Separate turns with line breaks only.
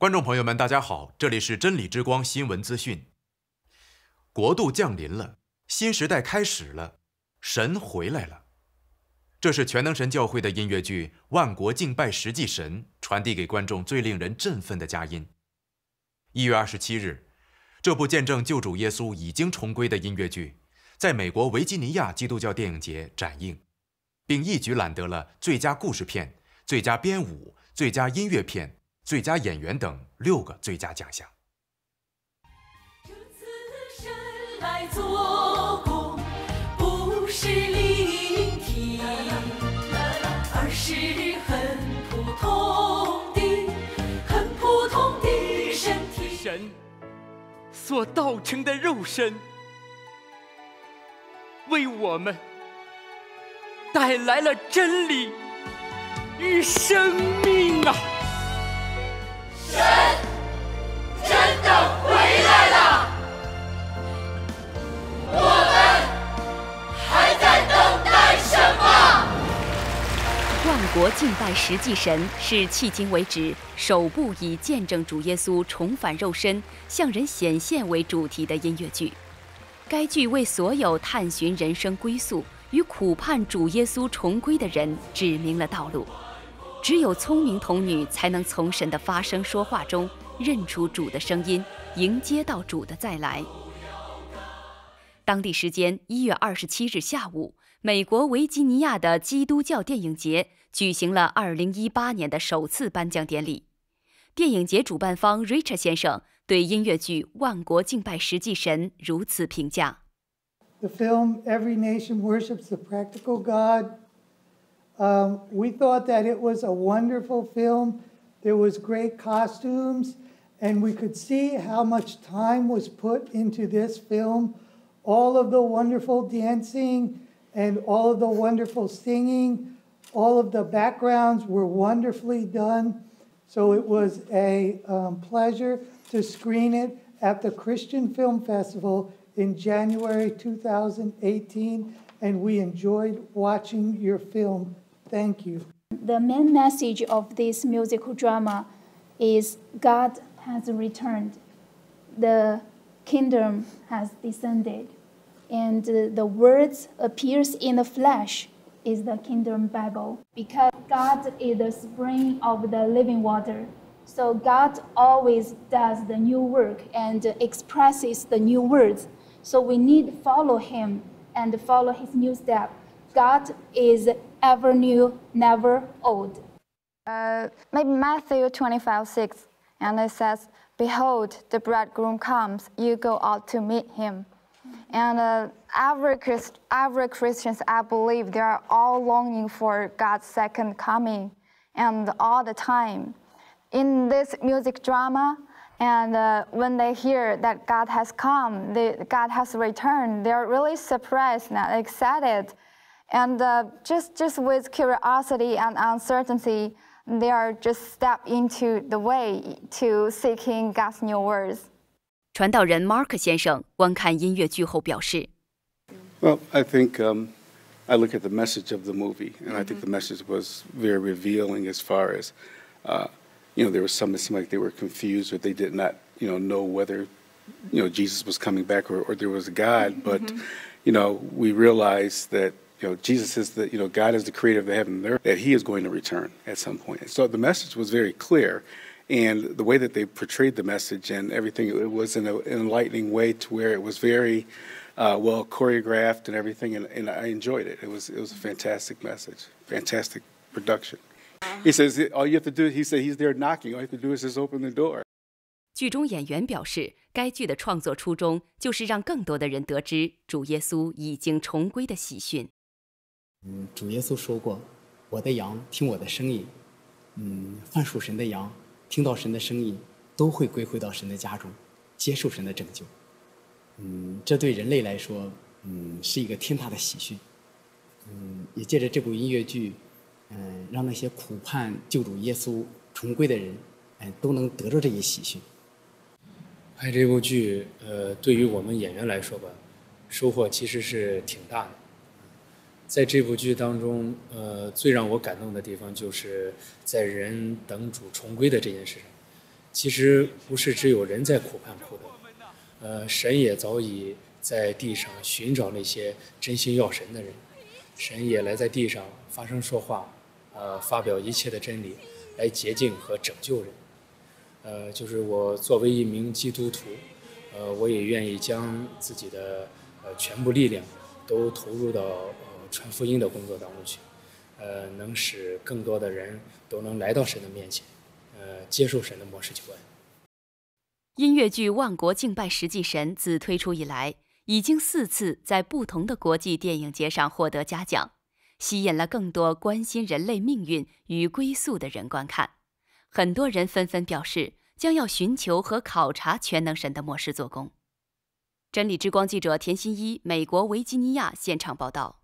观众朋友们，大家好，这里是真理之光新闻资讯。国度降临了，新时代开始了，神回来了。这是全能神教会的音乐剧《万国敬拜实际神》传递给观众最令人振奋的佳音。1月27日，这部见证救主耶稣已经重归的音乐剧，在美国维吉尼亚基督教电影节展映，并一举揽得了最佳故事片、最佳编舞、最佳音乐片、最佳演员等6个最佳奖项。
这次神来做工，不是聆听，而是很普通的身体。
神所道成的肉身，为我们带来了真理与生命啊！
神真的回来了，我们还在等待什么？
万国敬拜实际神是迄今为止首部以见证主耶稣重返肉身、向人显现为主题的音乐剧。该剧为所有探寻人生归宿与苦盼主耶稣重归的人指明了道路。只有聪明童女才能从神的发声说话中认出主的声音，迎接到主的再来。当地时间1月27日下午，美国维吉尼亚的基督教电影节举行了2018年的首次颁奖典礼。电影节主办方 Richard 先生对音乐剧《万国敬拜实际神》如此评价
：The film "Every Nation Worships the Practical God." We thought that it was a wonderful film. There was great costumes, and we could see how much time was put into this film. All of the wonderful dancing and all of the wonderful singing, all of the backgrounds were wonderfully done. So it was a pleasure to screen it at the Christian Film Festival in January 2018, and we enjoyed watching your film. Thank you.
The main message of this musical drama is God has returned. The kingdom has descended. And the words appears in the flesh is the kingdom Bible. Because God is the spring of the living water. So God always does the new work and expresses the new words. So we need to follow him and follow his new step. God is ever new, never old.
Maybe Matthew 25:6, and it says, "Behold, the bridegroom comes. You go out to meet him." And every Christians, I believe, they are all longing for God's second coming, and all the time. In this music drama, and when they hear that God has come, God has returned, they are really surprised and excited. And just with curiosity and uncertainty, they are just step into the way to seeking God's new words.
传道人 Mark 先生观看音乐剧后表示
Well, I think I look at the message of the movie, and I think the message was very revealing as far as, there was some that seemed like they were confused or they did not, know whether, Jesus was coming back or there was a God. But, we realized that, Jesus is God is the creator of the heaven and earth, that he is going to return at some point. So the message was very clear. And the way that they portrayed the message and everything, it was in an enlightening way to where it was very well choreographed and everything, and I enjoyed it. It was a fantastic message, fantastic production. He says, all you have to do, he said, he's there knocking. All you have to do is just open the door.
剧中演员表示，该剧的创作初衷就是让更多的人得知主耶稣已经重归的喜讯。
主耶稣说过：“我的羊听我的声音。”凡属神的羊，听到神的声音，都会归回到神的家中，接受神的拯救。这对人类来说，是一个天大的喜讯。也借着这部音乐剧，让那些苦盼救主耶稣重归的人，都能得着这一喜讯。
拍这部剧，对于我们演员来说吧，收获其实是挺大的。在这部剧当中，最让我感动的地方就是在人等主重归的这件事上， 其实不是只有人在苦盼苦等，神也早已在地上寻找那些真心要神的人，神也来在地上发声说话，发表一切的真理，来洁净和拯救人。就是我作为一名基督徒，我也愿意将自己的全部力量都投入到传福音的工作当中去，能使更多的人都能来到神的面前，接受神的末世救恩。
音乐剧《万国敬拜实际神》自推出以来，已经4次在不同的国际电影节上获得嘉奖，吸引了更多关心人类命运与归宿的人观看。很多人纷纷表示，将要寻求和考察全能神的末世做工。真理之光记者田新一，美国维吉尼亚现场报道。